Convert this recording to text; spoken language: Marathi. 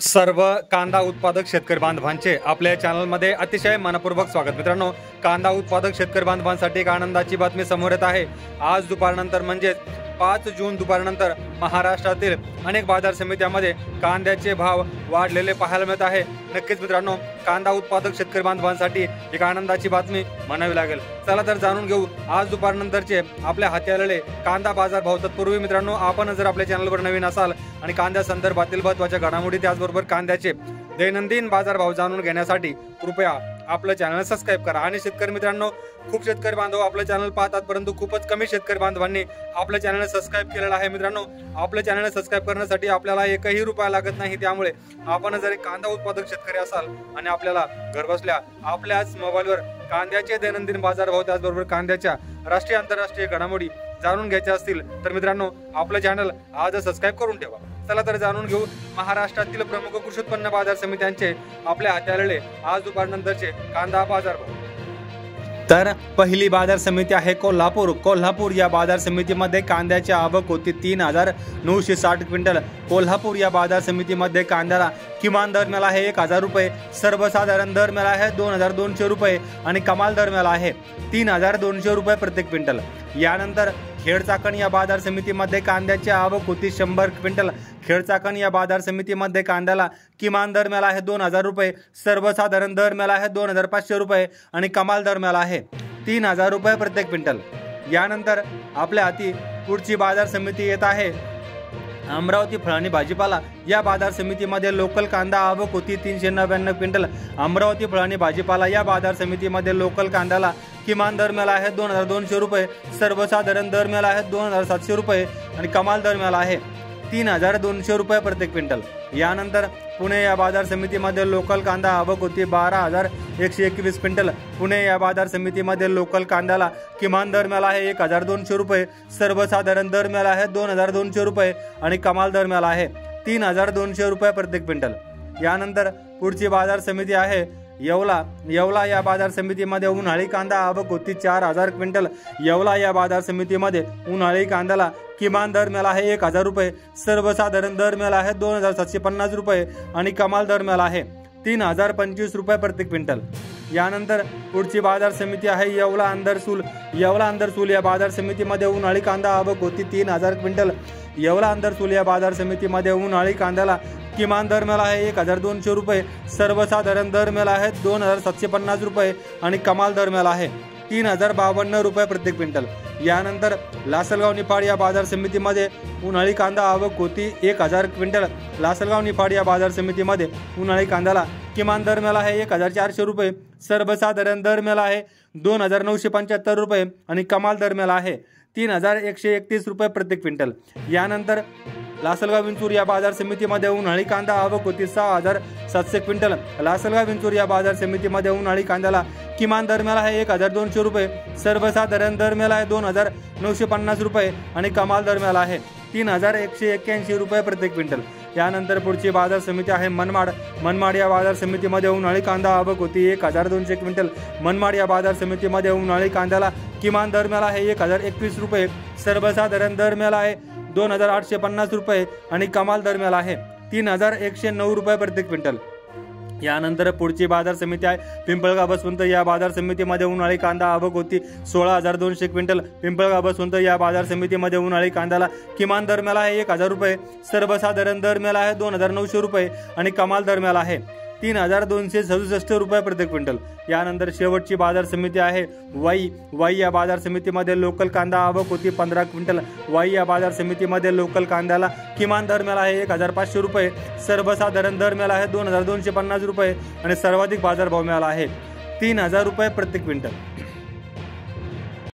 सर्व कांदा उत्पादक शेतकरी बांधवांचे आपल्या चॅनलमध्ये अतिशय मनपूर्वक स्वागत। मित्रांनो, कांदा उत्पादक शेतकरी बांधवांसाठी एक आनंदाची बातमी समोर येत आहे। आज दुपारनंतर म्हणजे 5 जून दुपारनंतर महाराष्ट्रातील अनेक बाजार समित्यांमध्ये कांद्याचे भाव वाढलेले पाहायला मिळत आहे। नक्कीच मित्रांनो, कांदा उत्पादक शेतकरी बांधवांसाठी एक आनंदाची बातमी म्हणावी लागेल। चला तर जाणून घेऊ आज दुपारनंतरचे आपल्या हाती आलेले कांदा बाजार भाव। तत्पूर्वी मित्रांनो, आपण जर आपल्या चॅनलवर नवीन असाल आणि कांद्या संदर्भातील महत्त्वाच्या घडामोडी त्याचबरोबर कांद्याचे दैनंदिन बाजार भाव जाणून घेण्यासाठी कृपया आपलं चॅनल सबस्क्राइब करा। आणि शेतकरी मित्रांनो, खूप शेतकरी बांधव आपलं चॅनल पाहतात, परंतु खूपच कमी शेतकरी बांधवांनी आपलं चॅनल सबस्क्राइब केलेलं आहे। मित्रांनो, आपलं चॅनल सबस्क्राइब करण्यासाठी आपल्याला एकही रुपया लागत नाही। त्यामुळे आपण जर एक कांदा उत्पादक शेतकरी असाल आणि आपल्याला घरबसल्या आपल्याच मोबाईलवर कांद्याचे दैनंदिन बाजार भाव त्याचबरोबर कांद्याच्या राष्ट्रीय आंतरराष्ट्रीय घडामोडी जाणून घ्यायचे असतील तर मित्रांनो, आपलं चॅनल आज सबस्क्राइब करून ठेवा। चला तर जाणून घेऊ महाराष्ट्रातील प्रमुख कृषी उत्पन्न बाजार समित्यांचे आपल्या हाती आलेले आज दुपारनंतरचे कांदा बाजार भाव। तर पहिली बाजार समिती आहे कोल्हापूर या बाजार समितीमध्ये कांद्याची आवक होती 3,960 क्विंटल। कोल्हापूर या बाजार समितीमध्ये कांद्याला किमान दर मिळाला आहे 1,000 रुपये, सर्वसाधारण दर मिळाला आहे 2,200 रुपये आणि कमाल दर मिळाला आहे 3,200 रुपये प्रति क्विंटल। यानंतर खेडचाकण या बाजार समितीमध्ये कांद्याची आवक होती 100 क्विंटल। खेडचाकण या बाजार समितीमध्ये कांद्याला किमान दर मिळाला आहे 2,000 रुपये, सर्वसाधारण दर मिळाला आहे 2,500 रुपये आणि कमाल दर मिळाला आहे 3,000 रुपये प्रत्येक क्विंटल। यानंतर आपल्या हाती पुढची बाजार समिती येत आहे अमरावती फळ आणि भाजीपाला या बाजार समितीमध्ये लोकल कांदा आवक होती 399 क्विंटल। अमरावती फळ आणि भाजीपाला या बाजार समितीमध्ये लोकल कांद्याला किमान दर मिळाला आहे 2,200 रुपये, सर्वसाधारण दर मिळाला आहे 2,700 रुपये आणि कमाल दर मिळाला आहे 3,200 रुपये प्रत्येक क्विंटल। यानंतर पुणे या बाजार समितीमध्ये लोकल कांदा आवक होती 12,121 क्विंटल। पुणे या बाजार समितीमध्ये लोकल कांद्याला किमान दर मिळाला आहे 1,200 रुपये, सर्वसाधारण दर मिळाला आहे 2,200 रुपये आणि कमाल दर मिळाला आहे 3,200 रुपये प्रत्येक क्विंटल। यानंतर पुढची बाजार समिती आहे येवला या बाजार समितीमध्ये उन्हाळी कांदा आवक होती 4,000 क्विंटल। येवला या बाजार समितीमध्ये उन्हाळी कांद्याला किमान दर मिळाला आहे 1,000 रुपये, सर्वसाधारण दर मिळाला आहे 2,750 रुपये आणि कमाल दर मिळाला आहे 3,025 रुपये प्रति क्विंटल। यानंतर पुढची बाजार समिती आहे येवला अंदरसूल या बाजार समितीमध्ये उन्हाळी कांदा आवक होती 3,000 क्विंटल। येवला अंदरसूल या बाजार समितीमध्ये उन्हाळी कांद्याला किमान दर मिळाला आहे 1,200 रुपये, सर्वसाधारण दर मिळाला आहे 2,750 रुपये आणि कमाल दर मिळाला आहे 3,052 रुपये प्रति क्विंटल। यानंतर लासलगाव निफाड या बाजार समितीमध्ये उन्हाळी कांदा आवक होती 1,000 क्विंटल। लासलगाव निफाड या बाजार समितीमध्ये उन्हाळी कांद्याला किमान दर मिळाला आहे 1,400 रुपये, सर्वसाधारण दर मिळाला आहे 2,975 रुपये आणि कमाल दर मिळाला आहे 3,131 रुपये प्रति क्विंटल। यानंतर लासलगाव विंचूर या बाजार समितीमध्ये उन्हाळी कांदा आवक होती 6,700 क्विंटल। लासलगाव विंचूर या बाजार समितीमध्ये उन्हाळी कांद्याला किमान दर मिळाला आहे 1,200 रुपये, सर्वसाधारण दर मिळाला आहे 2,950 रुपये आणि कमाल दर मिळाला आहे 3,181 रुपये प्रति क्विंटल। यानंतर पुढची बाजार समिती आहे मनमाड या बाजार समितीमध्ये उन्हाळी कांदा आवक होती 1,200 क्विंटल। मनमाड या बाजार समितीमध्ये उन्हाळी कांद्याला किमान दर मिळाला आहे 1,021 रुपये, सर्वसाधारण दर मिळाला आहे 2,850 रुपये आणि कमाल दर मिळाला आहे 3,109 रुपये प्रति क्विंटल। यानंतर पुढची बाजार समिती आहे पिंपळगाव बसवंत या बाजार समितीमध्ये उन्हाळी कांदा आवक होती 16,200 क्विंटल। पिंपळगाव बसवंत या बाजार समितीमध्ये उन्हाळी कांद्याला किमान दर मिळाला आहे 1,000 रुपये, सर्वसाधारण दर मिळाला आहे 2,900 रुपये आणि कमाल दर मिळाला आहे 3,267 रुपये प्रति क्विंटल। यानंतर शेवटची बाजार समिती आहे वाई या बाजार समितीमध्ये लोकल कांदा आवक होती 15 क्विंटल। वाई या बाजार समितीमध्ये लोकल कांद्याला किमान दर मिळाला आहे 1,500 रुपये, सर्वसाधारण दर मिळाला आहे 2,250 रुपये आणि सर्वाधिक बाजार भाव मिळाला आहे 3,000 रुपये प्रति क्विंटल।